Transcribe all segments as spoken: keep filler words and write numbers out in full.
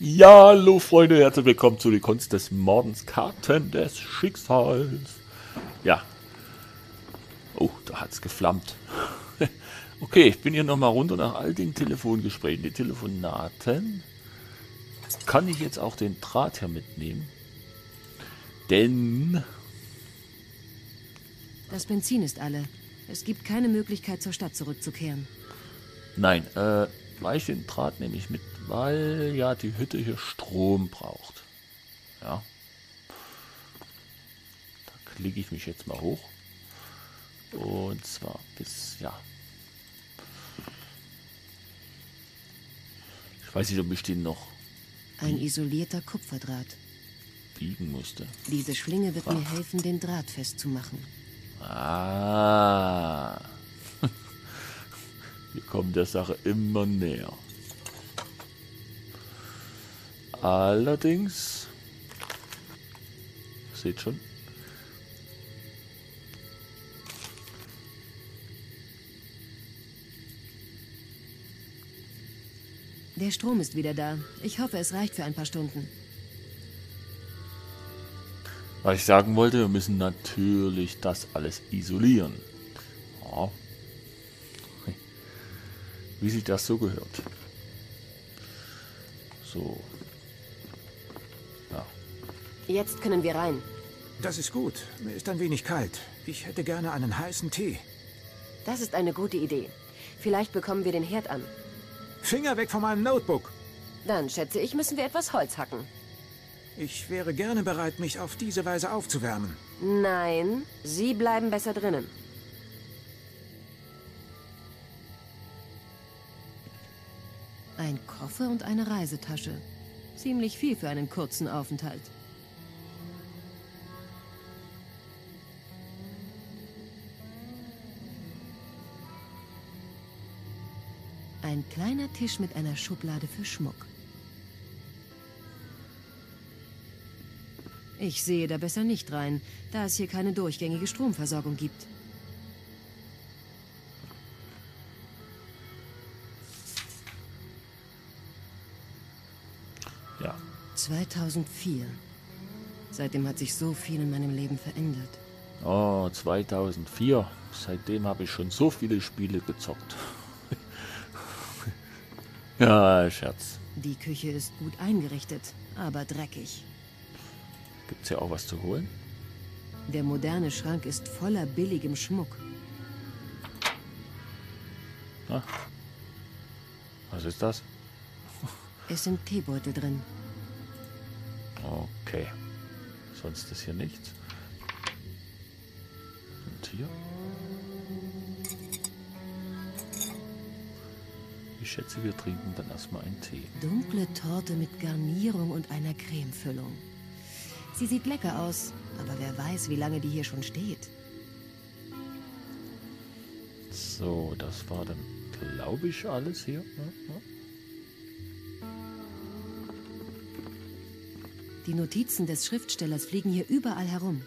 Ja, hallo Freunde, herzlich willkommen zu die Kunst des Mordens, Karten des Schicksals. Ja. Oh, da hat's geflammt. Okay, ich bin hier nochmal runter nach all den Telefongesprächen, die Telefonaten. Kann ich jetzt auch den Draht hier mitnehmen? Denn... Das Benzin ist alle. Es gibt keine Möglichkeit, zur Stadt zurückzukehren. Nein, äh, weil ich den Draht nehme ich mit, weil ja die Hütte hier Strom braucht. Ja. Da klicke ich mich jetzt mal hoch. Und zwar bis, ja. Ich weiß nicht, ob ich den noch... Ein isolierter Kupferdraht. Biegen musste. Diese Schlinge wird ah. mir helfen, den Draht festzumachen. Ah. Wir kommen der Sache immer näher. Allerdings, seht schon, der Strom ist wieder da. Ich hoffe, es reicht für ein paar Stunden. Was ich sagen wollte, wir müssen natürlich das alles isolieren. Ja. Wie sich das so gehört. So. Ja. Jetzt können wir rein. Das ist gut. Mir ist ein wenig kalt. Ich hätte gerne einen heißen Tee. Das ist eine gute Idee. Vielleicht bekommen wir den Herd an. Finger weg von meinem Notebook. Dann, schätze ich, müssen wir etwas Holz hacken. Ich wäre gerne bereit, mich auf diese Weise aufzuwärmen. Nein, Sie bleiben besser drinnen. Ein Koffer und eine Reisetasche. Ziemlich viel für einen kurzen Aufenthalt. Ein kleiner Tisch mit einer Schublade für Schmuck. Ich sehe da besser nicht rein, da es hier keine durchgängige Stromversorgung gibt. Ja. zweitausendvier. Seitdem hat sich so viel in meinem Leben verändert. Oh, zweitausendvier. Seitdem habe ich schon so viele Spiele gezockt. Ja, Scherz. Die Küche ist gut eingerichtet, aber dreckig. Gibt's hier auch was zu holen? Der moderne Schrank ist voller billigem Schmuck. Na? Was ist das? Es sind Teebeutel drin. Okay. Sonst ist hier nichts. Und hier? Ich schätze, wir trinken dann erstmal einen Tee. Dunkle Torte mit Garnierung und einer Cremefüllung. Sie sieht lecker aus, aber wer weiß, wie lange die hier schon steht. So, das war dann, glaube ich, alles hier. Ja, ja. Die Notizen des Schriftstellers fliegen hier überall herum.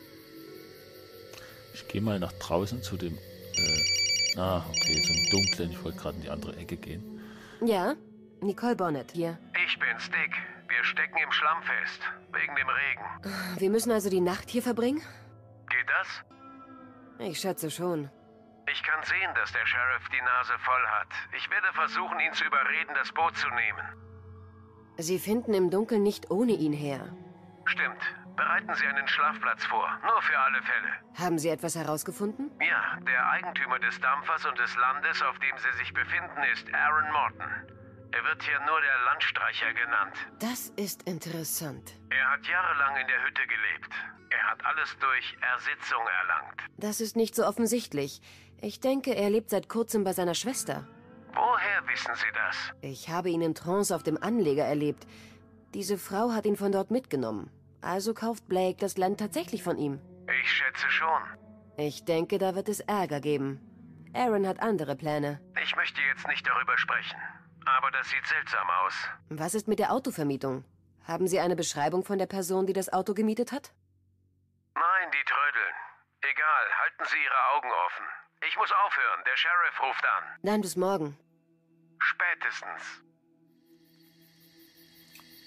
Ich gehe mal nach draußen zu dem... Äh, ah, okay, zum Dunklen. Ich wollte gerade in die andere Ecke gehen. Ja, Nicole Bonnet hier. Ich bin's, Dick. Wir stecken im Schlamm fest, wegen dem Regen. Wir müssen also die Nacht hier verbringen? Geht das? Ich schätze schon. Ich kann sehen, dass der Sheriff die Nase voll hat. Ich werde versuchen, ihn zu überreden, das Boot zu nehmen. Sie finden im Dunkeln nicht ohne ihn her. Stimmt. Bereiten Sie einen Schlafplatz vor, nur für alle Fälle. Haben Sie etwas herausgefunden? Ja, der Eigentümer des Dampfers und des Landes, auf dem Sie sich befinden, ist Aaron Morton. Er wird hier nur der Landstreicher genannt. Das ist interessant. Er hat jahrelang in der Hütte gelebt. Er hat alles durch Ersitzung erlangt. Das ist nicht so offensichtlich. Ich denke, er lebt seit kurzem bei seiner Schwester. Woher wissen Sie das? Ich habe ihn in Trance auf dem Anleger erlebt. Diese Frau hat ihn von dort mitgenommen. Also kauft Blake das Land tatsächlich von ihm. Ich schätze schon. Ich denke, da wird es Ärger geben. Aaron hat andere Pläne. Ich möchte jetzt nicht darüber sprechen. Aber das sieht seltsam aus. Was ist mit der Autovermietung? Haben Sie eine Beschreibung von der Person, die das Auto gemietet hat? Nein, die trödeln. Egal, halten Sie Ihre Augen offen. Ich muss aufhören, der Sheriff ruft an. Dann bis morgen. Spätestens.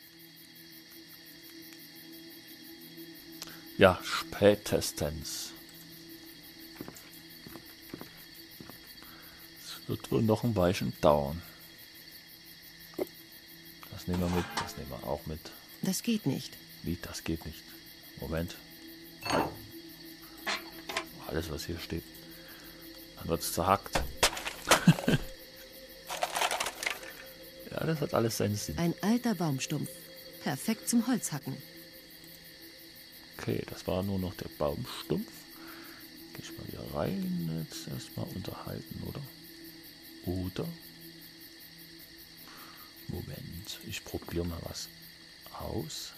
Ja, spätestens. Es wird wohl noch ein Weilchen dauern. Das nehmen wir mit, das nehmen wir auch mit. Das geht nicht. Wie, das geht nicht. Moment. Alles, was hier steht. Dann wird es zerhackt. Ja, das hat alles seinen Sinn. Ein alter Baumstumpf. Perfekt zum Holzhacken. Okay, das war nur noch der Baumstumpf. Geh ich mal hier rein. Jetzt erstmal unterhalten, oder? Oder? Moment, ich probiere mal was aus.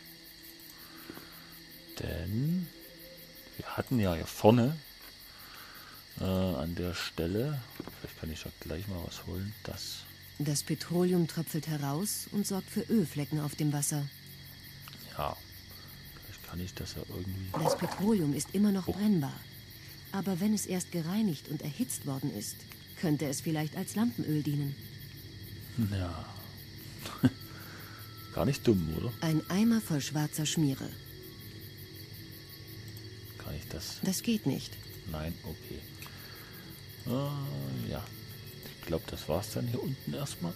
Denn wir hatten ja hier vorne äh, an der Stelle, vielleicht kann ich ja gleich mal was holen, das. Das Petroleum tröpfelt heraus und sorgt für Ölflecken auf dem Wasser. Ja, vielleicht kann ich das ja irgendwie. Das Petroleum ist immer noch Oh. brennbar. Aber wenn es erst gereinigt und erhitzt worden ist, könnte es vielleicht als Lampenöl dienen. Ja. Gar nicht dumm, oder? Ein Eimer voll schwarzer Schmiere. Kann ich das? Das geht nicht. Nein, okay. Ah, ja. Ich glaube, das war's dann hier unten erstmal.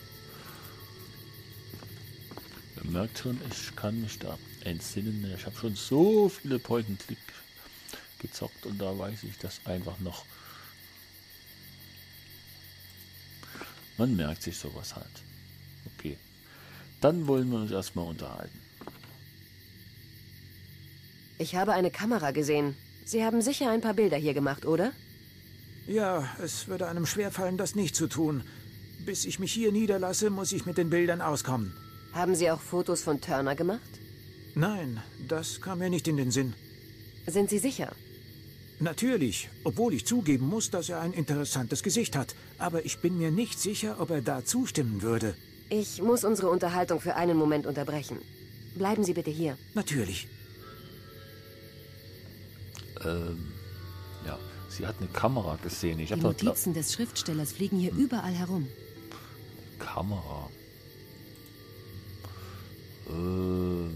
Ihr merkt schon, ich kann mich da entsinnen. Ich habe schon so viele Point-and-Click gezockt und da weiß ich das einfach noch. Man merkt sich sowas halt. Okay. Dann wollen wir uns erstmal unterhalten. Ich habe eine Kamera gesehen. Sie haben sicher ein paar Bilder hier gemacht, oder? Ja, es würde einem schwerfallen, das nicht zu tun. Bis ich mich hier niederlasse, muss ich mit den Bildern auskommen. Haben Sie auch Fotos von Turner gemacht? Nein, das kam mir nicht in den Sinn. Sind Sie sicher? Natürlich, obwohl ich zugeben muss, dass er ein interessantes Gesicht hat. Aber ich bin mir nicht sicher, ob er da zustimmen würde. Ich muss unsere Unterhaltung für einen Moment unterbrechen. Bleiben Sie bitte hier. Natürlich. Ähm, ja, sie hat eine Kamera gesehen. Ich Die habe da Notizen des Schriftstellers fliegen hier überall herum. Kamera. Ähm.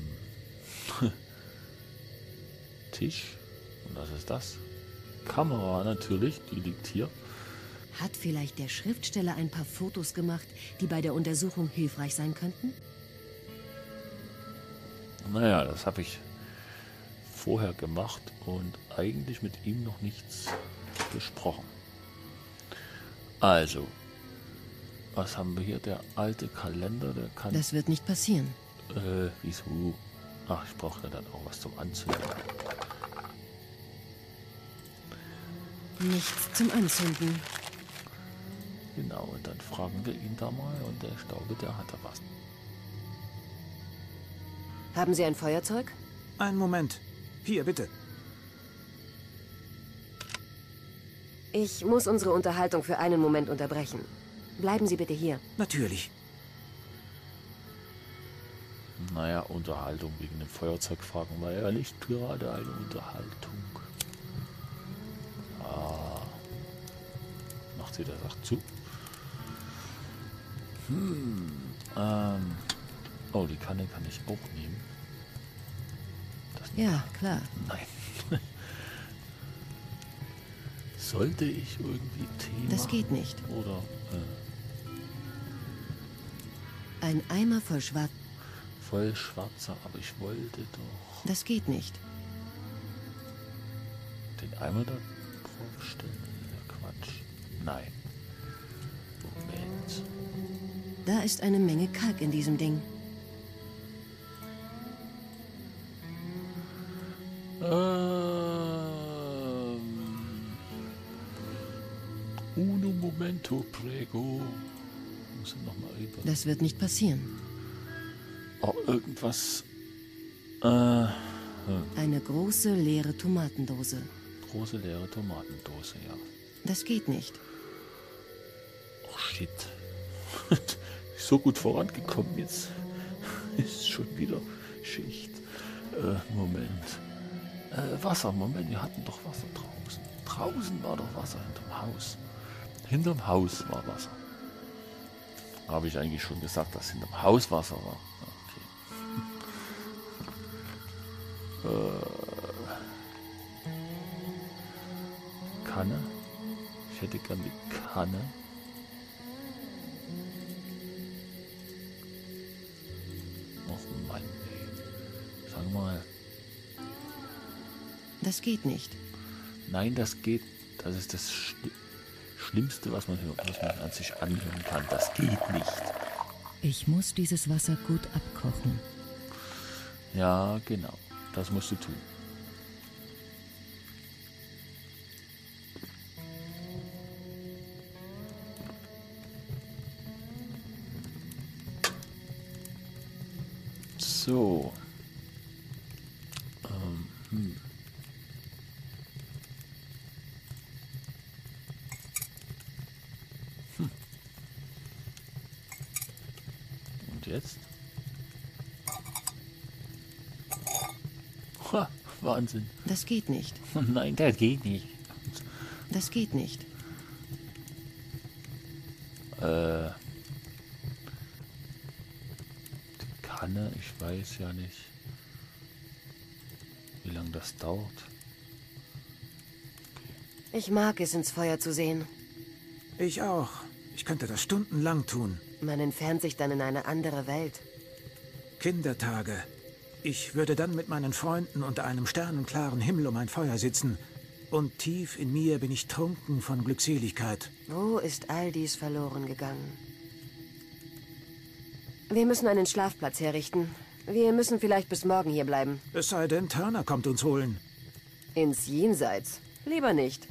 Tisch. Und was ist das? Kamera natürlich, die liegt hier. Hat vielleicht der Schriftsteller ein paar Fotos gemacht, die bei der Untersuchung hilfreich sein könnten? Naja, das habe ich vorher gemacht und eigentlich mit ihm noch nichts besprochen. Also, was haben wir hier? Der alte Kalender, der kann... Das wird nicht passieren. Äh, wieso? Ach, ich brauche ja dann auch was zum Anzünden. Nichts zum Anzünden. Genau, und dann fragen wir ihn da mal und der Staube, der hat da was. Haben Sie ein Feuerzeug? Einen Moment. Hier, bitte. Ich muss unsere Unterhaltung für einen Moment unterbrechen. Bleiben Sie bitte hier. Natürlich. Naja, Unterhaltung wegen dem Feuerzeug fragen wir ja nicht gerade eine Unterhaltung. Ah. Macht sie das auch zu? Hm. Ähm. Oh, die Kanne kann ich auch nehmen. Das Ja, klar. Nein. Sollte ich irgendwie Tee Das machen? geht nicht. Oder äh, Ein Eimer voll schwarz. voll schwarzer, aber ich wollte doch Das geht nicht. den Eimer da drauf stellen. Ja, Quatsch. Nein. Moment. Da ist eine Menge Kalk in diesem Ding. Ähm, uno momento, prego. Muss ich noch mal über. Das wird nicht passieren. Oh, irgendwas. Äh, Eine große, leere Tomatendose. große leere Tomatendose, ja. Das geht nicht. Oh shit. So gut vorangekommen jetzt. Ist schon wieder Schicht. Äh, Moment. Äh, Wasser, Moment, wir hatten doch Wasser draußen. Draußen war doch Wasser hinterm Haus. Hinterm Haus war Wasser. Habe ich eigentlich schon gesagt, dass hinterm Haus Wasser war. Okay. Äh, Kanne. Ich hätte gern die Kanne. Och Mann, ey. Sag mal. Das geht nicht. Nein, das geht. Das ist das Schli Schlimmste, was man, was man an sich anhören kann. Das geht nicht. Ich muss dieses Wasser gut abkochen. Ja, genau. Das musst du tun. So. Ähm, hm. Hm. Und jetzt? Ha, Wahnsinn. Das geht nicht. Nein, das geht nicht. Das geht nicht. Äh, die Kanne, ich weiß ja nicht, wie lange das dauert. Ich mag es, ins Feuer zu sehen. Ich auch. Ich könnte das stundenlang tun. Man entfernt sich dann in eine andere Welt. Kindertage. Ich würde dann mit meinen Freunden unter einem sternenklaren Himmel um ein Feuer sitzen. Und tief in mir bin ich trunken von Glückseligkeit. Wo ist all dies verloren gegangen? Wir müssen einen Schlafplatz herrichten. Wir müssen vielleicht bis morgen hier bleiben. Es sei denn, Turner kommt uns holen. Ins Jenseits. Lieber nicht.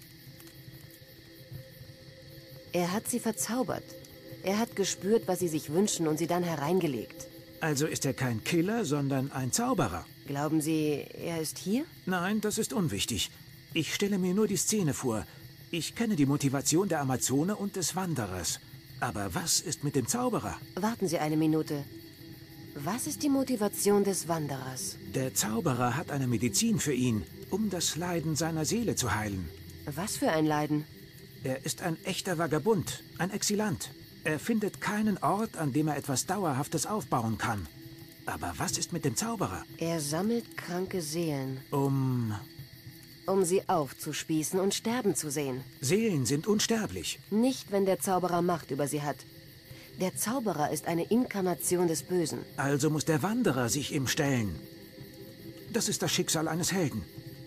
Er hat sie verzaubert. Er hat gespürt, was sie sich wünschen und sie dann hereingelegt. Also ist er kein Killer, sondern ein Zauberer. Glauben Sie, er ist hier? Nein, das ist unwichtig. Ich stelle mir nur die Szene vor. Ich kenne die Motivation der Amazone und des Wanderers. Aber was ist mit dem Zauberer? Warten Sie eine Minute. Was ist die Motivation des Wanderers? Der Zauberer hat eine Medizin für ihn, um das Leiden seiner Seele zu heilen. Was für ein Leiden? Er ist ein echter Vagabund, ein Exilant. Er findet keinen Ort, an dem er etwas Dauerhaftes aufbauen kann. Aber was ist mit dem Zauberer? Er sammelt kranke Seelen, Um... um sie aufzuspießen und sterben zu sehen. Seelen sind unsterblich. Nicht, wenn der Zauberer Macht über sie hat. Der Zauberer ist eine Inkarnation des Bösen. Also muss der Wanderer sich ihm stellen. Das ist das Schicksal eines Helden.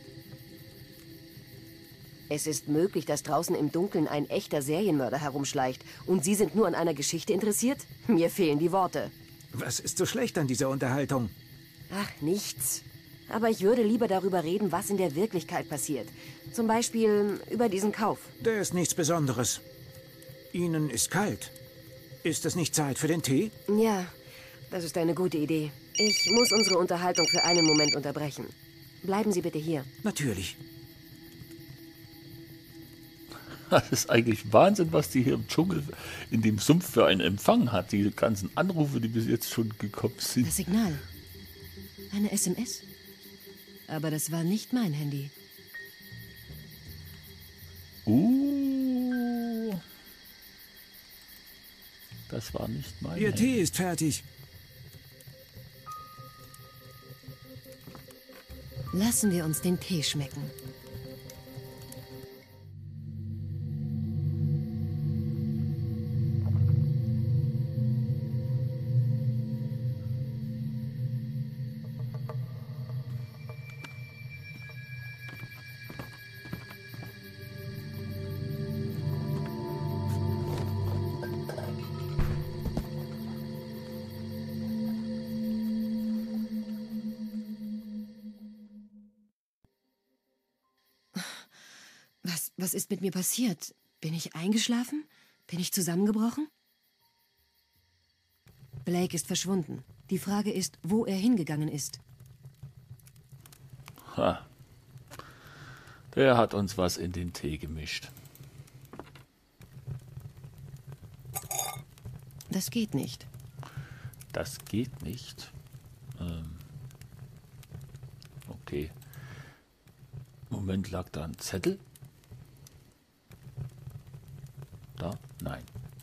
Es ist möglich, dass draußen im Dunkeln ein echter Serienmörder herumschleicht. Und Sie sind nur an einer Geschichte interessiert? Mir fehlen die Worte. Was ist so schlecht an dieser Unterhaltung? Ach, nichts. Aber ich würde lieber darüber reden, was in der Wirklichkeit passiert. Zum Beispiel über diesen Kauf. Der ist nichts Besonderes. Ihnen ist kalt. Ist es nicht Zeit für den Tee? Ja, das ist eine gute Idee. Ich muss unsere Unterhaltung für einen Moment unterbrechen. Bleiben Sie bitte hier. Natürlich. Das ist eigentlich Wahnsinn, was die hier im Dschungel, in dem Sumpf für einen Empfang hat. Die ganzen Anrufe, die bis jetzt schon gekommen sind. Das Signal. Eine S M S. Aber das war nicht mein Handy. Uh, das war nicht mein Ihr Handy. Tee ist fertig. Lassen wir uns den Tee schmecken. Was, was ist mit mir passiert? Bin ich eingeschlafen? Bin ich zusammengebrochen? Blake ist verschwunden. Die Frage ist, wo er hingegangen ist. Ha. Der hat uns was in den Tee gemischt. Das geht nicht. Das geht nicht. Ähm. Okay. Moment, lag da ein Zettel? Da? Nein.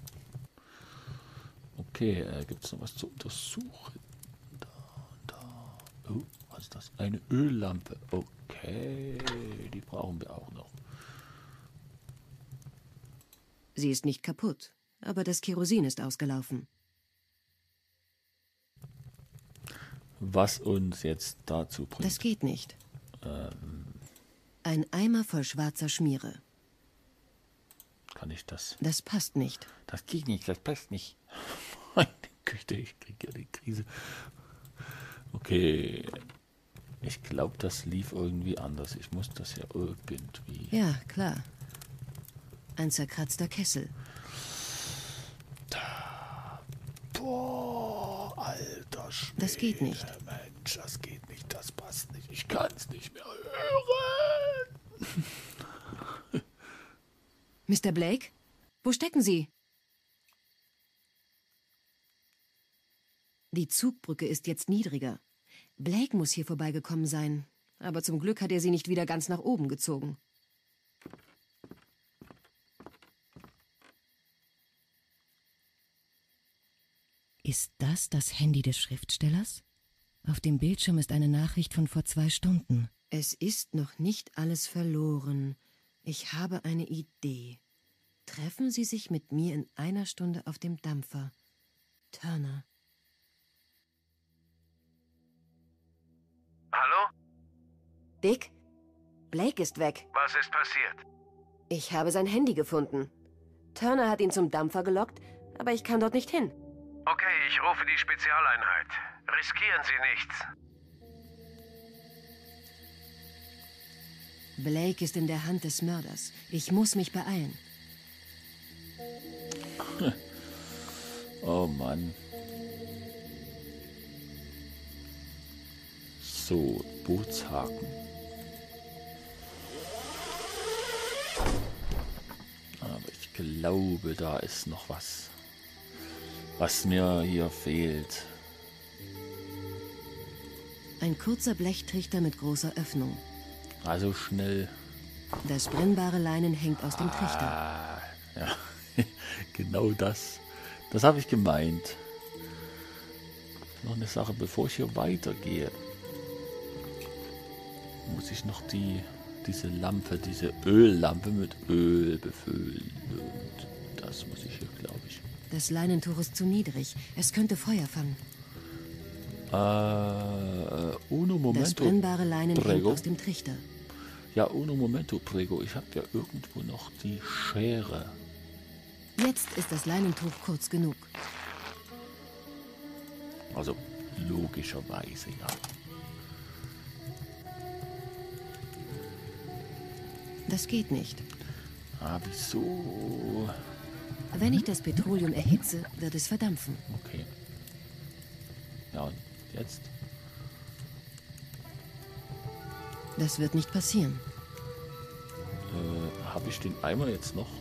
Okay, äh, gibt es noch was zu untersuchen? Da, da. Oh, was ist das? Eine Öllampe. Okay, die brauchen wir auch noch. Sie ist nicht kaputt, aber das Kerosin ist ausgelaufen. Was uns jetzt dazu bringt. Das geht nicht. Ähm, Ein Eimer voll schwarzer Schmiere. kann ich das? Das passt nicht. Das geht nicht, das passt nicht. Meine Güte, ich kriege ja die Krise. Okay. Ich glaube, das lief irgendwie anders. Ich muss das ja irgendwie... Ja, klar. Ein zerkratzter Kessel. Boah, alter Schwede. Das geht nicht. Mensch, das geht nicht, das passt nicht. Ich kann es nicht mehr hören. Mister Blake? Wo stecken Sie? Die Zugbrücke ist jetzt niedriger. Blake muss hier vorbeigekommen sein. Aber zum Glück hat er sie nicht wieder ganz nach oben gezogen. Ist das das Handy des Schriftstellers? Auf dem Bildschirm ist eine Nachricht von vor zwei Stunden. Es ist noch nicht alles verloren. Ich habe eine Idee. Treffen Sie sich mit mir in einer Stunde auf dem Dampfer. Turner. Hallo? Dick? Blake ist weg. Was ist passiert? Ich habe sein Handy gefunden. Turner hat ihn zum Dampfer gelockt, aber ich kann dort nicht hin. Okay, ich rufe die Spezialeinheit. Riskieren Sie nichts. Blake ist in der Hand des Mörders. Ich muss mich beeilen. Oh Mann. So, Bootshaken. Aber ich glaube, da ist noch was, was mir hier fehlt. Ein kurzer Blechtrichter mit großer Öffnung. Also schnell. Das brennbare Leinen hängt aus dem Trichter. Ah, ja, genau das. Das habe ich gemeint. Noch eine Sache, bevor ich hier weitergehe, muss ich noch die, diese Lampe, diese Öllampe mit Öl befüllen. Und das muss ich hier, glaube ich. Das Leinentuch ist zu niedrig. Es könnte Feuer fangen. Äh, uno momento. Das brennbare Leinen hängt prego. aus dem Trichter. Ja, uno momento, prego. Ich habe ja irgendwo noch die Schere. Jetzt ist das Leinentuch kurz genug. Also logischerweise, ja. Das geht nicht. Ah, wieso? Wenn ich das Petroleum erhitze, wird es verdampfen. Okay. Ja, und jetzt? Das wird nicht passieren. Äh, habe ich den Eimer jetzt noch?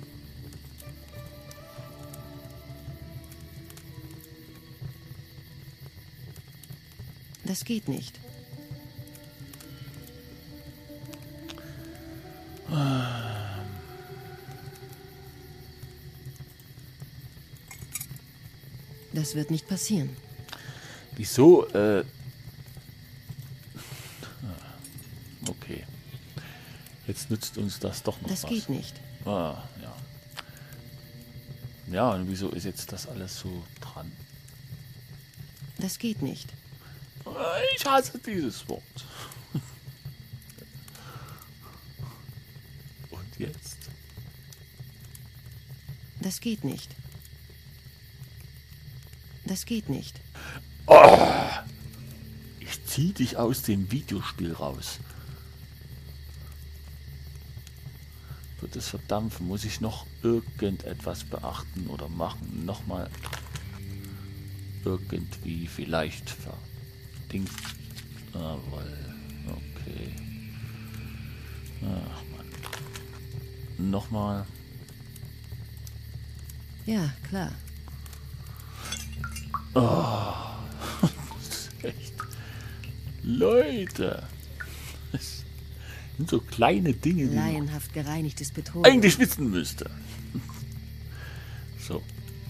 Das geht nicht. Das wird nicht passieren. Wieso? Äh, okay. Jetzt nützt uns das doch noch Das was. geht nicht. Ah, ja. Ja, und wieso ist jetzt das alles so dran? Das geht nicht. Ich hasse dieses Wort. Und jetzt? Das geht nicht. Das geht nicht. Oh, ich zieh dich aus dem Videospiel raus. Wird es verdampfen? Muss ich noch irgendetwas beachten oder machen? Nochmal irgendwie vielleicht verdingt. Jawohl. Okay. Ach Mann. Nochmal. Ja, klar. Oh. Das ist echt. Leute. Das sind so kleine Dinge, die man Laienhaft gereinigtes Petroleum. eigentlich wissen müsste. So.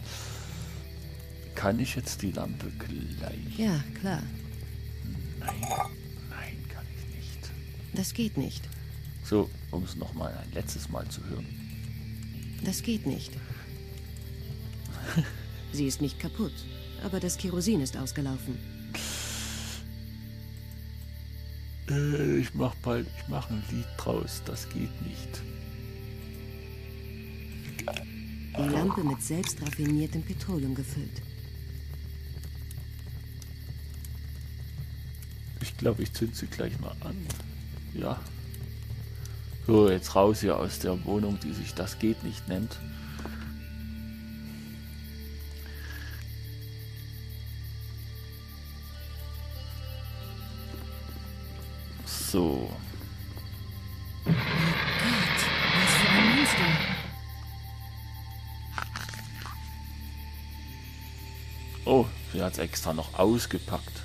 Kann ich jetzt die Lampe gleich? Ja, klar. Nein, nein, kann ich nicht. Das geht nicht. So, um es nochmal ein letztes Mal zu hören. Das geht nicht. Sie ist nicht kaputt, aber das Kerosin ist ausgelaufen. Äh, ich mach bald, ich mach ein Lied draus. Das geht nicht. Die Lampe mit selbst raffiniertem Petroleum gefüllt. Ich glaube, ich zünd sie gleich mal an. Ja. So, jetzt raus hier aus der Wohnung, die sich das geht nicht nennt. So. Gott, was für ein Monster. Oh, sie hat es extra noch ausgepackt.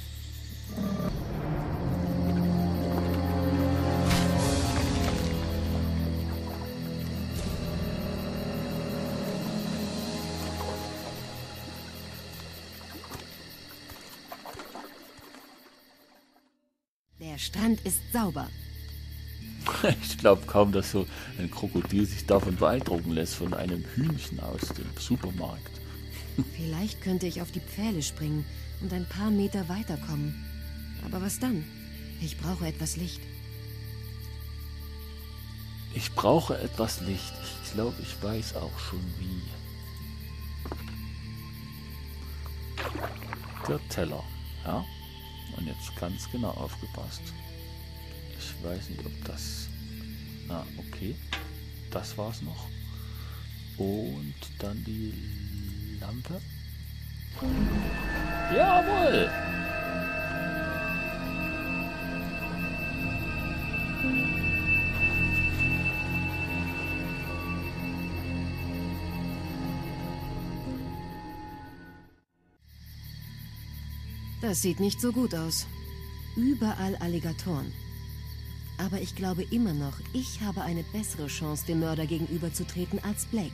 Der Strand ist sauber. Ich glaube kaum, dass so ein Krokodil sich davon beeindrucken lässt, von einem Hühnchen aus dem Supermarkt. Vielleicht könnte ich auf die Pfähle springen und ein paar Meter weiterkommen. Aber was dann? Ich brauche etwas Licht. Ich brauche etwas Licht. Ich glaube, ich weiß auch schon wie. Der Teller. Ja? Und jetzt ganz genau aufgepasst. Ich weiß nicht, ob das... Ah, okay. Das war's noch. Und dann die Lampe. Jawohl! Das sieht nicht so gut aus. Überall Alligatoren. Aber ich glaube immer noch, ich habe eine bessere Chance, dem Mörder gegenüberzutreten als Blake.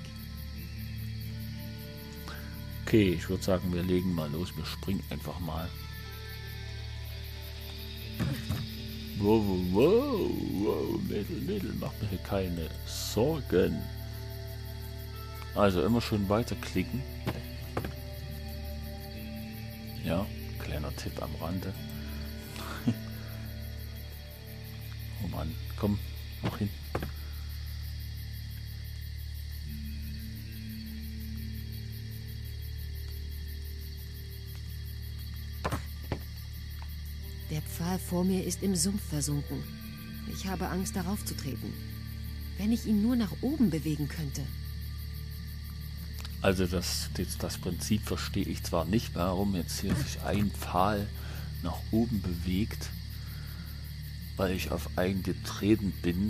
Okay, ich würde sagen, wir legen mal los. Wir springen einfach mal. Wow, wow, wow, wow, Mädel, Mädel, mach mir hier keine Sorgen. Also immer schön weiterklicken. Ja, kleiner Tipp am Rande. Oh Mann, komm, mach hin. Der Pfahl vor mir ist im Sumpf versunken. Ich habe Angst, darauf zu treten. Wenn ich ihn nur nach oben bewegen könnte. Also das, das, das Prinzip verstehe ich zwar nicht, warum jetzt hier sich ein Pfahl nach oben bewegt, weil ich auf einen getreten bin.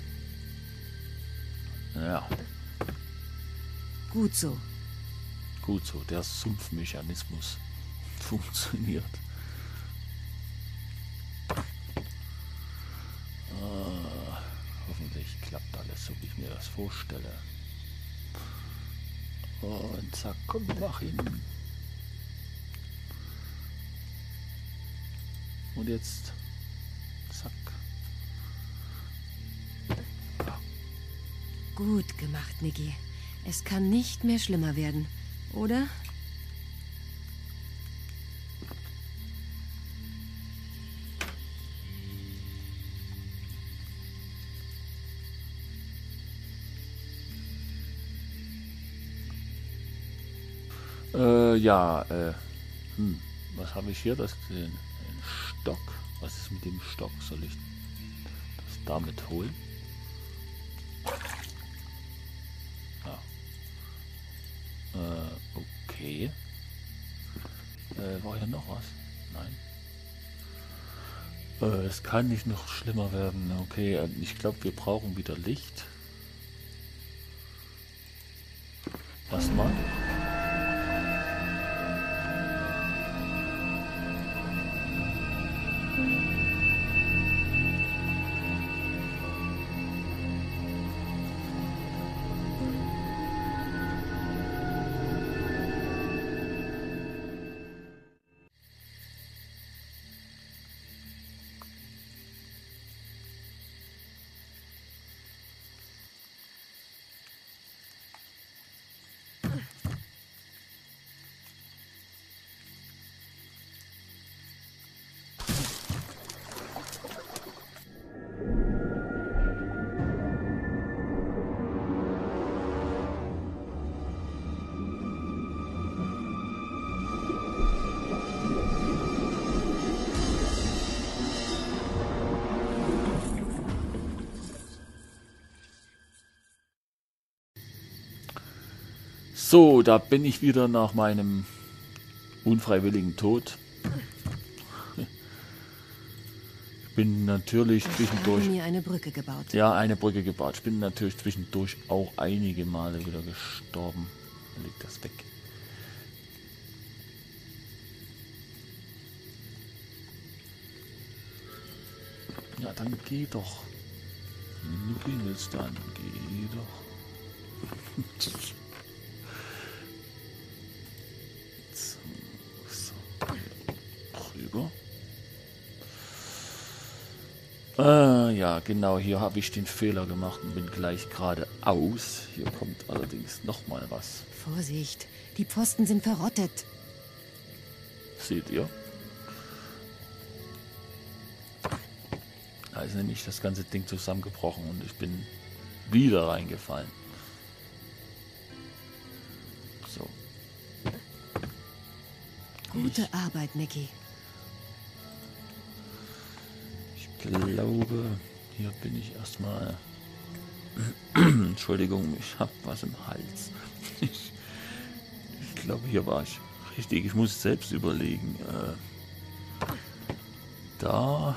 Ja. Gut so. Gut so, der Sumpfmechanismus funktioniert. Ah, hoffentlich klappt alles, so wie ich mir das vorstelle. Und zack, komm, mach ihn. Und jetzt, zack. Ja. Gut gemacht, Niki. Es kann nicht mehr schlimmer werden, oder? Äh, ja, äh, hm, was habe ich hier? Das gesehen? Ein Stock. Was ist mit dem Stock? Soll ich das damit holen? Ja. Äh, okay. Äh, war hier noch was? Nein. Äh, es kann nicht noch schlimmer werden. Okay, äh, ich glaube, wir brauchen wieder Licht. Lass mal. So, da bin ich wieder nach meinem unfreiwilligen Tod. Ich bin natürlich zwischendurch... Ich habe mir eine Brücke gebaut. Ja, eine Brücke gebaut. Ich bin natürlich zwischendurch auch einige Male wieder gestorben. Leg das weg. Ja, dann geh doch. Wenn du gehen willst, dann geh doch. So, so. Rüber. Ah, ja, genau, hier habe ich den Fehler gemacht und bin gleich geradeaus. Hier kommt allerdings noch mal was. Vorsicht, die Pfosten sind verrottet. Seht ihr? Da ist nämlich das ganze Ding zusammengebrochen und ich bin wieder reingefallen. So. Gute Ich, Arbeit, Nicky. ich glaube, hier bin ich erstmal... Entschuldigung, ich habe was im Hals. Ich, ich glaube, hier war ich richtig. Ich muss selbst überlegen. Äh, da...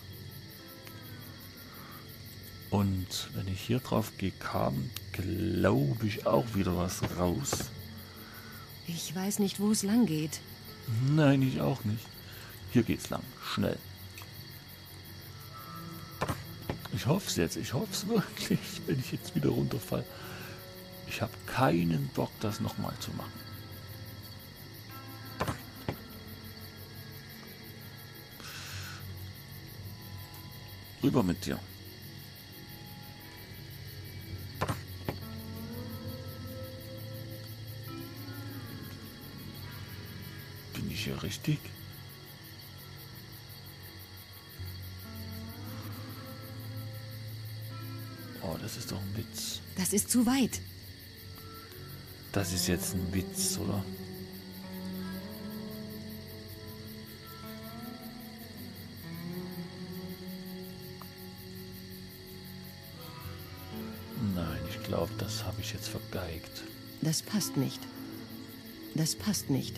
Und wenn ich hier drauf gehe, kam, glaube ich, auch wieder was raus. Ich weiß nicht, wo es lang geht. Nein, ich auch nicht. Hier geht's lang. Schnell. Ich hoffe es jetzt. Ich hoffe es wirklich, wenn ich jetzt wieder runterfalle. Ich habe keinen Bock, das nochmal zu machen. Rüber mit dir. Bin ich hier richtig? Oh, das ist doch ein Witz. Das ist zu weit. Das ist jetzt ein Witz, oder? Nein, ich glaube, das habe ich jetzt vergeigt. Das passt nicht. Das passt nicht.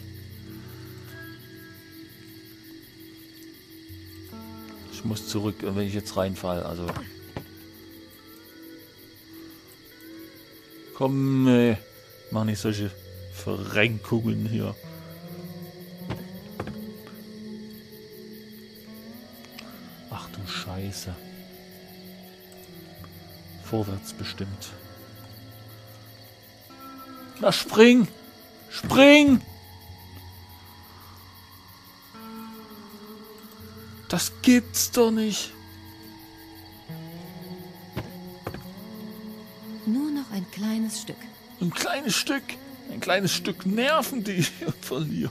Ich muss zurück, wenn ich jetzt reinfalle, also... Komm, ey. Mach nicht solche Verrenkungen hier. Ach du Scheiße. Vorwärts bestimmt. Na, spring! Spring! Das gibt's doch nicht. Nur noch ein kleines Stück. Ein kleines Stück. Ein kleines Stück Nerven, die ich hier verliere.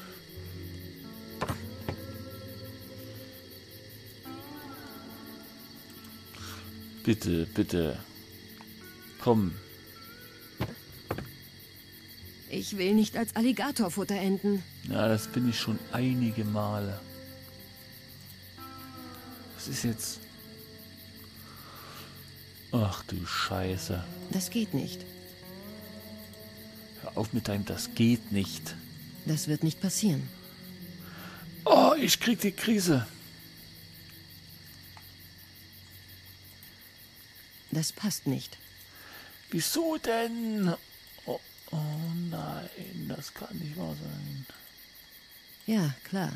Bitte, bitte. Komm. Ich will nicht als Alligatorfutter enden. Ja, das bin ich schon einige Male. Was ist jetzt... Ach du Scheiße. Das geht nicht. Hör auf mit deinem, das geht nicht. Das wird nicht passieren. Oh, ich krieg die Krise. Das passt nicht. Wieso denn? Oh, oh nein, das kann nicht wahr sein. Ja, klar.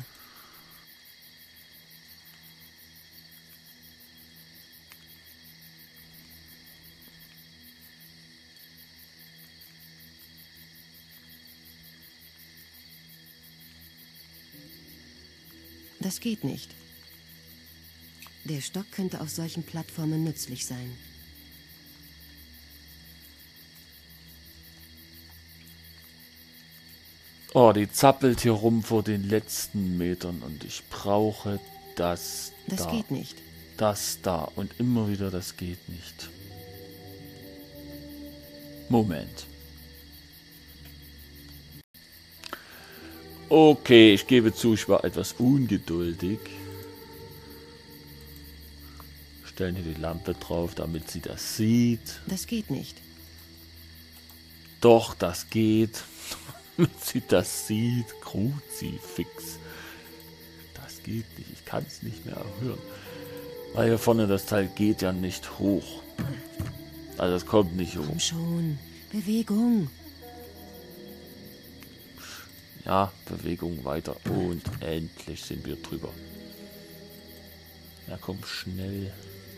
Das geht nicht. Der Stock könnte auf solchen Plattformen nützlich sein. Oh, die zappelt hier rum vor den letzten Metern und ich brauche das Das da. geht nicht. Das da und immer wieder, das geht nicht. Moment. Okay, ich gebe zu, ich war etwas ungeduldig. Stellen hier die Lampe drauf, damit sie das sieht. Das geht nicht. Doch, das geht. Wenn sie das sieht, Kruzifix. Das geht nicht, ich kann es nicht mehr hören. Weil hier vorne das Teil geht ja nicht hoch. Also es kommt nicht hoch. Komm schon, Bewegung. Ja, Bewegung weiter. Und endlich sind wir drüber. Ja, komm, schnell.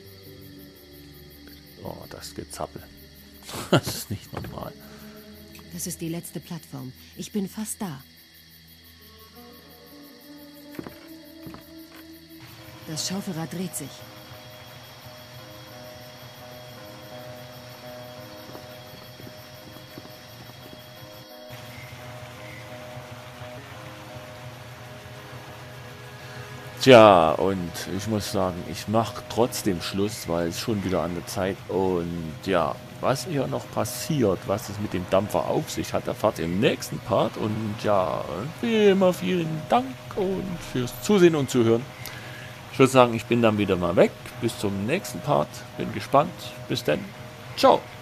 Oh, das Gezappel. Das ist nicht normal. Das ist die letzte Plattform. Ich bin fast da. Das Schaufelrad dreht sich. Tja, und ich muss sagen, ich mache trotzdem Schluss, weil es schon wieder an der Zeit. Und ja, was hier noch passiert, was es mit dem Dampfer auf sich hat, erfahrt ihr im nächsten Part. Und ja, wie immer vielen Dank und fürs Zusehen und Zuhören. Ich würde sagen, ich bin dann wieder mal weg. Bis zum nächsten Part. Bin gespannt. Bis dann. Ciao.